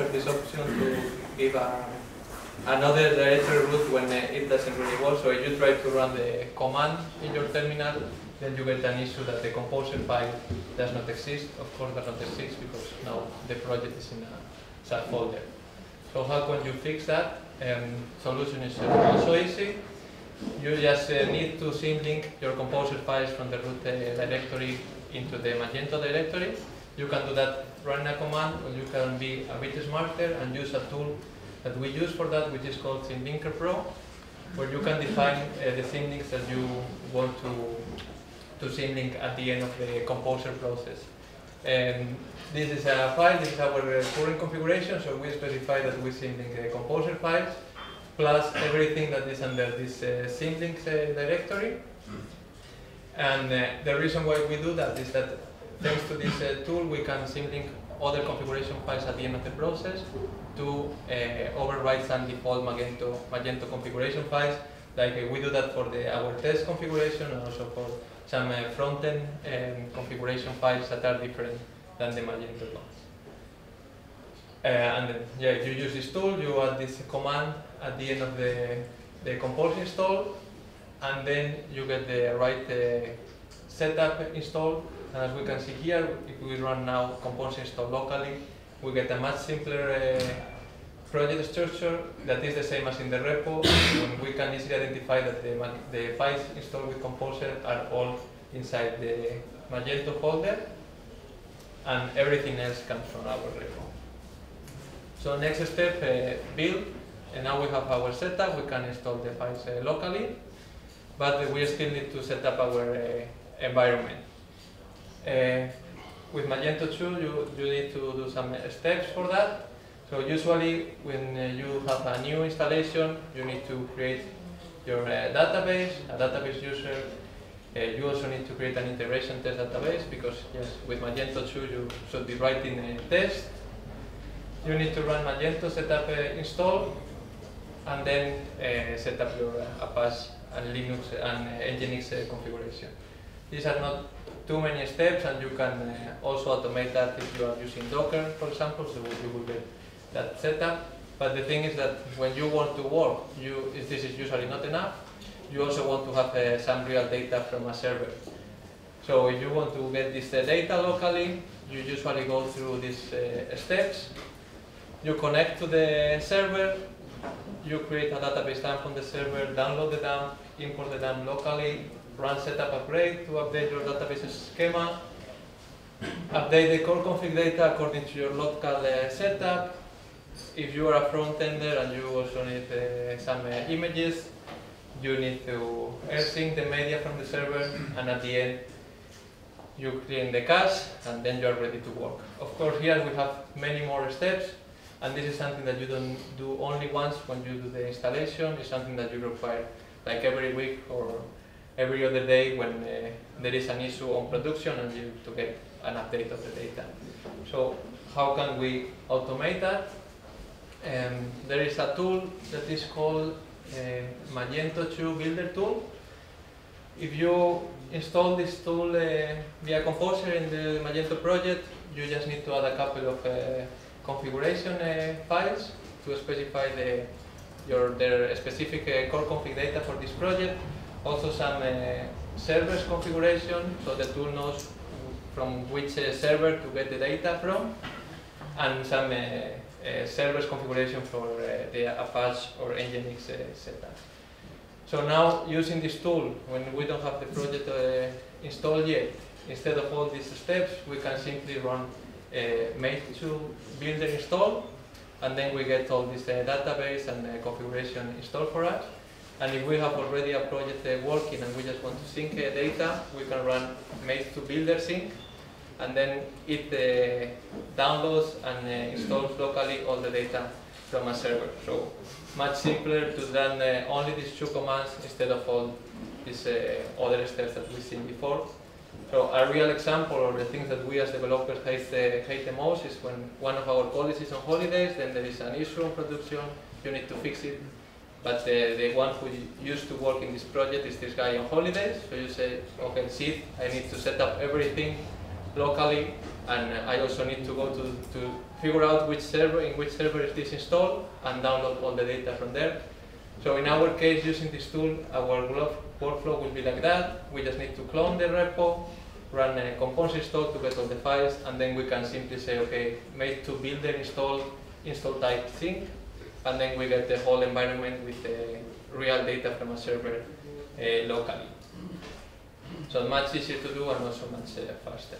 this option to give another directory root when it doesn't really work. So if you try to run the command in your terminal, then you get an issue that the composer file does not exist. Of course, does not exist because now the project is in a subfolder. So how can you fix that? Solution is also easy. You just need to symlink your composer files from the root directory into the Magento directory. You can do that running a command, or you can be a bit smarter and use a tool that we use for that, which is called Symlinker Pro, where you can define the symlinks that you want to symlink at the end of the composer process. This is a file, this is our current configuration, so we specify that we symlink the composer files plus everything that is under this symlinks directory. And the reason why we do that is that thanks to this tool, we can symlink other configuration files at the end of the process to override some default Magento configuration files. Like we do that for our test configuration and also for some front-end configuration files that are different than the Magento ones. And then, yeah, if you use this tool, you add this command at the end of the compose install, and then you get the right setup installed. And as we can see here, if we run now compose install locally, we get a much simpler project structure that is the same as in the repo. When we can easily identify that the files installed with Composer are all inside the Magento folder, and everything else comes from our repo. So next step, build, and now we have our setup. We can install the files locally, but we still need to set up our environment. With Magento 2, you need to do some steps for that. So usually when you have a new installation, you need to create your database, a database user. You also need to create an integration test database because yes, with Magento 2 you should be writing a test. You need to run Magento setup install, and then set up your Apache and Linux and Nginx configuration. These are not too many steps, and you can also automate that if you are using Docker, for example, so you will get that setup. But the thing is that when you want to work, this is usually not enough. You also want to have some real data from a server. So if you want to get this data locally, you usually go through these steps. You connect to the server, you create a database dump on the server, download the dump, import the dump locally, run setup upgrade to update your database schema, update the core config data according to your local setup. If you are a front-ender and you also need some images, you need to sync the media from the server, and at the end you clean the cache, and then you are ready to work. Of course, here we have many more steps, and this is something that you don't do only once when you do the installation. It's something that you require like every week or every other day when there is an issue on production and you to get an update of the data. So how can we automate that? There is a tool that is called Magento 2 Builder tool. If you install this tool via Composer in the Magento project, you just need to add a couple of configuration files to specify their specific core config data for this project. Also some servers configuration, so the tool knows from which server to get the data from, and some servers configuration for the Apache or Nginx setup. So now, using this tool, when we don't have the project installed yet, instead of all these steps, we can simply run make2 builder install, and then we get all this database and configuration installed for us. And if we have already a project working and we just want to sync data, we can run make2 builder sync, and then it downloads and installs locally all the data from a server. So much simpler to run only these two commands instead of all these other steps that we've seen before. So a real example, or the things that we as developers hate the most, is when one of our colleagues is on holidays, then there is an issue on production, you need to fix it. But the one who used to work in this project is this guy on holidays, so you say, okay, I need to set up everything locally, and I also need to go to figure out which server is this installed and download all the data from there. So in our case, using this tool, our workflow will be like that. We just need to clone the repo, run a compose install to get all the files, and then we can simply say, okay, make to builder install type thing, and then we get the whole environment with the real data from a server locally. So much easier to do and also much faster.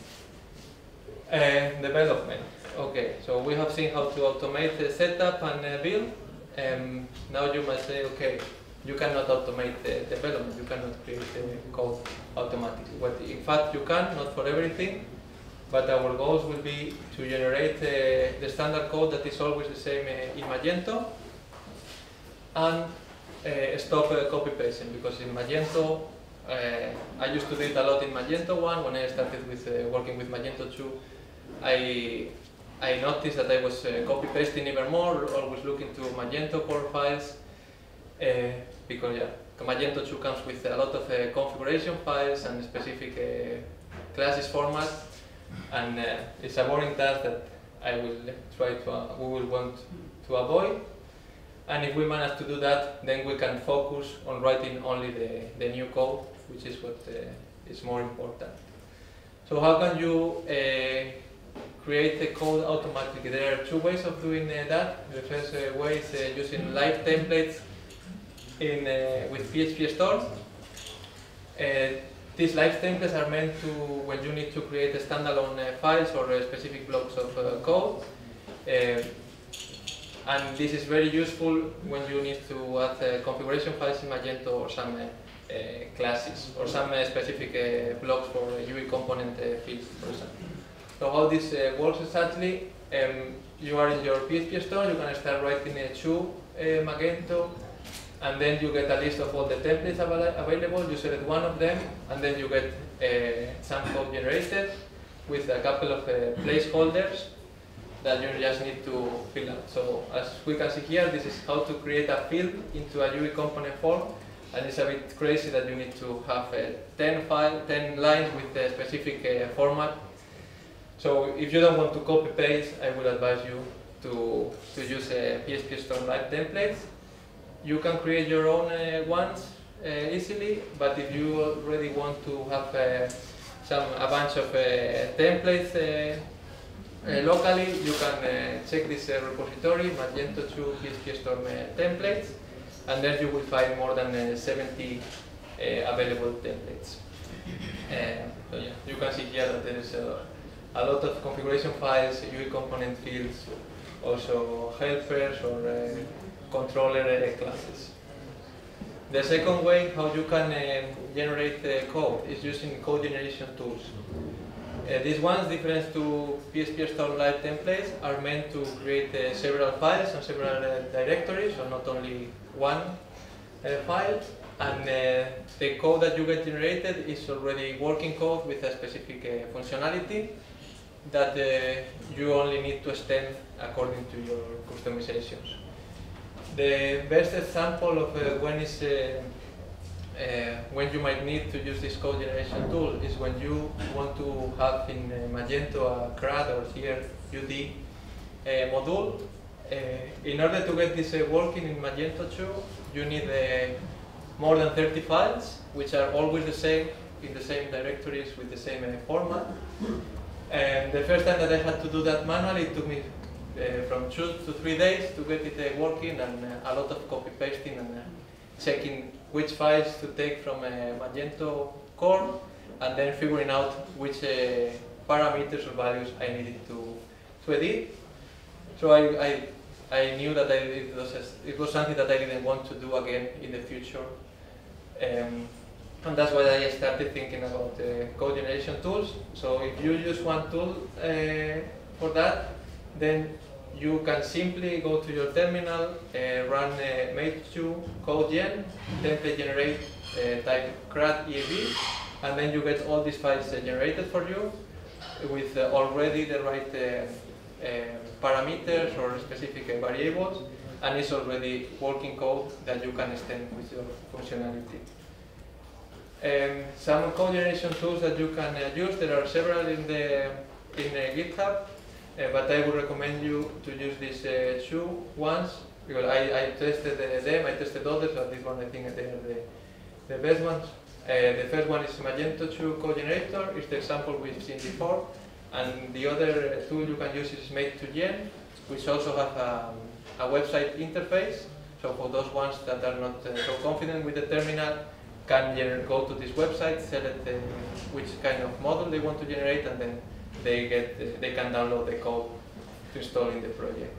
Development. Okay, so we have seen how to automate the setup and build. Now you must say, okay, you cannot automate the development, you cannot create the code automatically. Well, in fact, you can, not for everything, but our goals will be to generate the standard code that is always the same in Magento, and stop copy-pasting, because in Magento, I used to do it a lot in Magento 1. When I started with working with Magento 2, I noticed that I was copy-pasting even more, always looking to Magento core files, because Magento 2 comes with a lot of configuration files and specific classes format, and it's a boring task that we will want to avoid. And if we manage to do that, then we can focus on writing only the new code, which is what is more important. So how can you create the code automatically? There are two ways of doing that. The first way is using live templates with PHP stores. These live templates are meant to, when you need to create standalone files or specific blocks of code. And this is very useful when you need to add configuration files in Magento or some classes or some specific blocks for UI component fields, for example. So how this works exactly, you are in your PHP store, you can start writing to Magento, and then you get a list of all the templates available, you select one of them, and then you get some code generated with a couple of placeholders that you just need to fill out. So as we can see here, this is how to create a field into a UI component form, and it's a bit crazy that you need to have 10 lines with a specific format. So if you don't want to copy paste, I would advise you to use PHP Store Live templates. You can create your own ones easily, but if you already want to have a bunch of templates locally, you can check this repository, Magento 2 PHP Storm templates, and then you will find more than 70 available templates. So yeah, you can see here that there is a lot of configuration files, UI component fields, also helpers or controller classes. The second way how you can generate code is using code generation tools. These ones, different to PHP Store Live templates, are meant to create several files and several directories, so not only one file. And the code that you get generated is already working code with a specific functionality that you only need to extend according to your customizations. The best example of when you might need to use this code generation tool is when you want to have in Magento a CRUD or here UD module. In order to get this working in Magento 2, you need more than 30 files, which are always the same in the same directories with the same format. And the first time that I had to do that manually, it took me from 2 to 3 days to get it working, and a lot of copy pasting and checking which files to take from Magento core, and then figuring out which parameters or values I needed to edit. So I knew that it was something that I didn't want to do again in the future. And that's why I started thinking about code generation tools. So if you use one tool for that, then you can simply go to your terminal, run make2 code gen, template generate, type CRUD EAB, and then you get all these files generated for you with already the right parameters or specific variables, and it's already working code that you can extend with your functionality. Some code generation tools that you can use, there are several in GitHub. but I would recommend you to use these two ones, because I tested them, I tested others, but this one I think they are the best ones. The first one is Magento 2 code generator, it's the example we've seen before, and the other tool you can use is Made2Gen, which also have a website interface. So for those ones that are not so confident with the terminal, can go to this website, select which kind of model they want to generate, and then they can download the code to install in the project.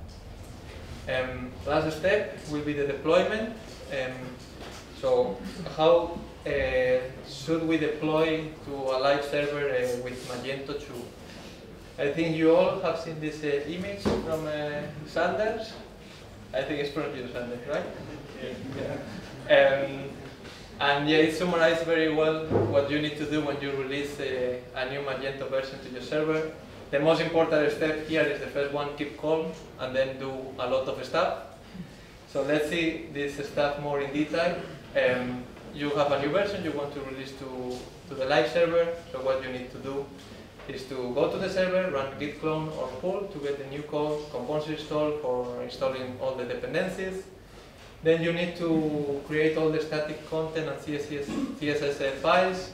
Last step will be the deployment. So how should we deploy to a live server with Magento 2? I think you all have seen this image from Sanders. I think it's from you, Sanders, right? Yeah. And yeah, it summarized very well what you need to do when you release a new Magento version to your server. The most important step here is the first one, keep calm, and then do a lot of stuff. So let's see this stuff more in detail. You have a new version you want to release to the live server. So what you need to do is to go to the server, run git clone or pull to get the new code, components installed for installing all the dependencies. Then you need to create all the static content and CSS files.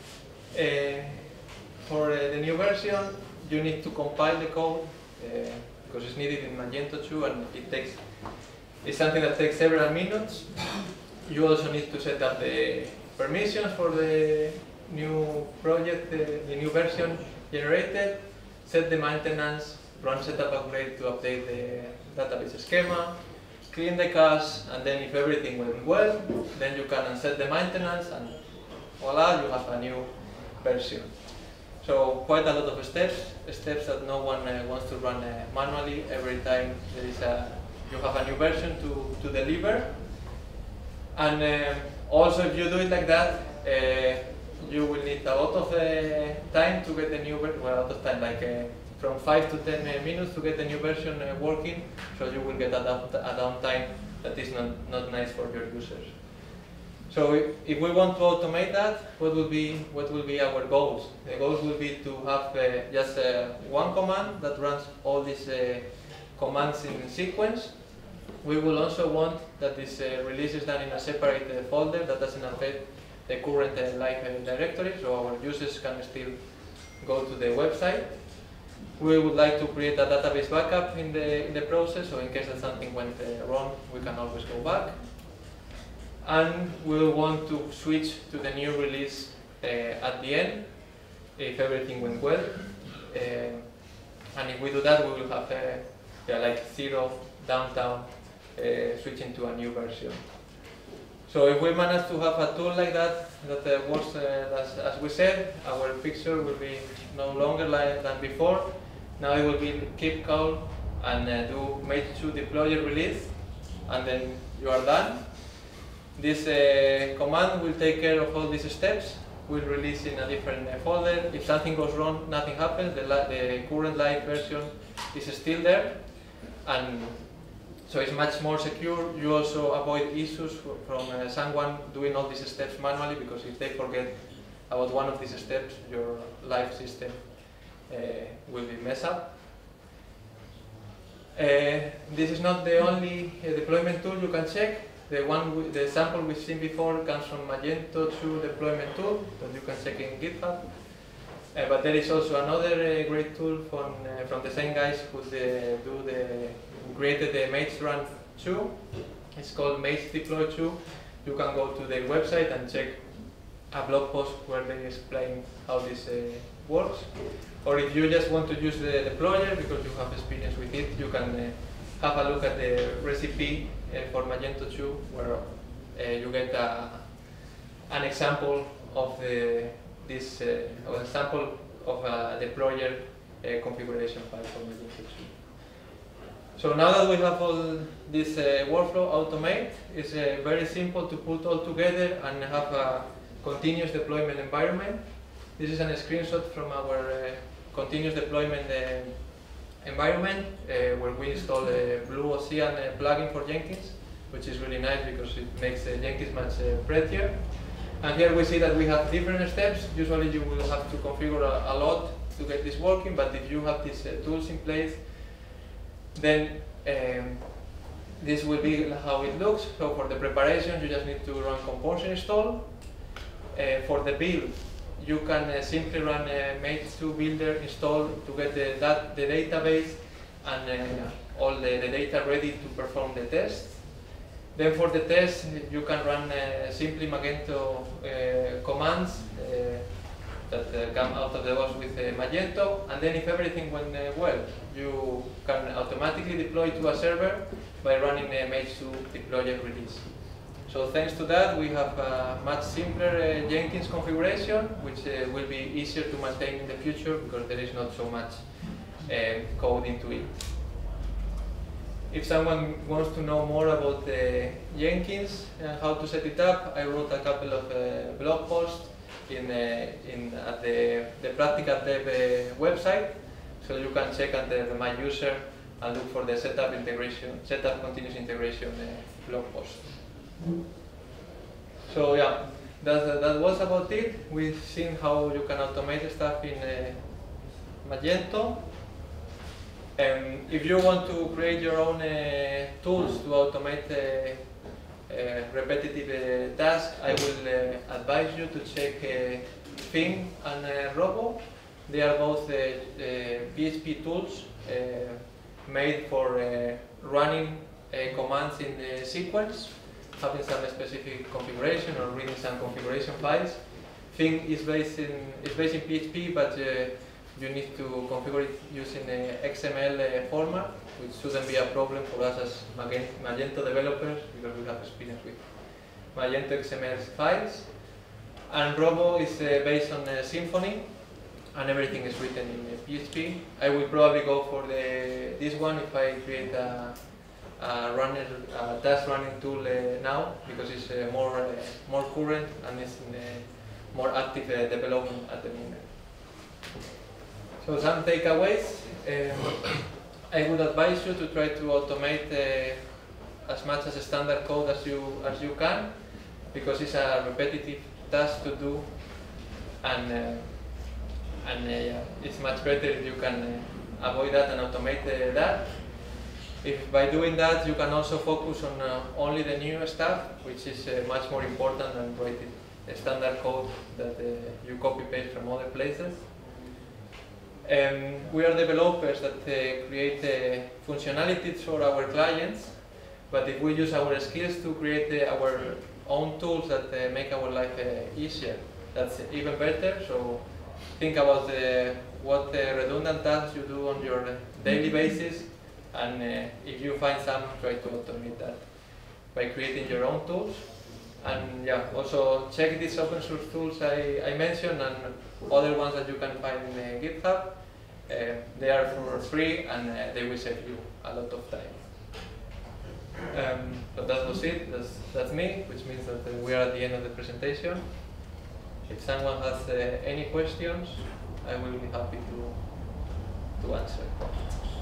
For the new version, you need to compile the code because it's needed in Magento 2, and it's something that takes several minutes. You also need to set up the permissions for the new project, the new version generated, set the maintenance, run setup upgrade to update the database schema, clean the cache, and then if everything went well, then you can unset the maintenance, and voila, you have a new version. So quite a lot of steps that no one wants to run manually every time there is you have a new version to deliver. And also, if you do it like that, you will need a lot of time to get the new version. Well, a lot of time, like from 5 to 10 minutes to get the new version working. So you will get a downtime that is not nice for your users. So if we want to automate that, what will be our goals? The goals will be to have just one command that runs all these commands in sequence. We will also want that this release is done in a separate folder that doesn't affect the current live directory, so our users can still go to the website. We would like to create a database backup in the process, so in case that something went wrong, we can always go back. And we will want to switch to the new release at the end, if everything went well. And if we do that, we will have like zero downtime switching to a new version. So if we manage to have a tool like that works as we said, our picture will be no longer than before. Now it will be keep calm and do Made2 deploy release, and then you are done. This command will take care of all these steps. We'll release in a different folder. If something goes wrong, nothing happens. The current live version is still there, and so it's much more secure. You also avoid issues from someone doing all these steps manually, because if they forget about one of these steps, your live system will be messed up. This is not the only deployment tool you can check. The sample we've seen before comes from Magento 2 deployment tool that you can check in GitHub. But there is also another great tool from the same guys who created the Mates Run 2. It's called Mates Deploy 2. You can go to their website and check a blog post where they explain how this works. Or if you just want to use the deployer because you have experience with it, you can have a look at the recipe for Magento 2, where you get an example of a deployer configuration file for Magento 2. So now that we have all this workflow automate, it's very simple to put all together and have a continuous deployment environment. This is a screenshot from our continuous deployment environment where we install a Blue Ocean plugin for Jenkins, which is really nice because it makes Jenkins much prettier. And here we see that we have different steps. Usually you will have to configure a lot to get this working, but if you have these tools in place, then this will be how it looks. So for the preparation, you just need to run compose install. For the build, you can simply run Magento builder install to get the database and all the data ready to perform the test. Then for the test, you can run simply Magento commands that come out of the box with Magento, and then if everything went well, you can automatically deploy to a server by running Magento deploy release. So thanks to that, we have a much simpler Jenkins configuration, which will be easier to maintain in the future because there is not so much code into it. If someone wants to know more about Jenkins and how to set it up, I wrote a couple of blog posts at the Practical Dev website, so you can check under my user and look for the setup continuous integration blog post. So yeah, that was about it. We've seen how you can automate stuff in Magento. If you want to create your own tools to automate repetitive tasks, I will advise you to check Thing and Robo. They are both PHP tools made for running commands in sequence, having some specific configuration or reading some configuration files. Thing is based in PHP, but you need to configure it using XML format, which shouldn't be a problem for us as Magento developers because we have experience with Magento XML files. And Robo is based on Symfony, and everything is written in PHP. I will probably go for this one if I create a task running tool now, because it's more current and it's in more active development at the moment. So some takeaways. I would advise you to try to automate as much as a standard code as you can, because it's a repetitive task to do, and it's much better if you can avoid that and automate that. If by doing that you can also focus on only the new stuff, which is much more important than writing a standard code that you copy paste from other places. We are developers that create functionalities for our clients, but if we use our skills to create our own tools that make our life easier, that's even better. So think about what redundant tasks you do on your daily basis, and if you find some, try to automate that by creating your own tools. And yeah, also check these open source tools I mentioned and other ones that you can find in GitHub. They are for free and they will save you a lot of time. But that was it. That's me, which means that we are at the end of the presentation. If someone has any questions, I will be happy to answer.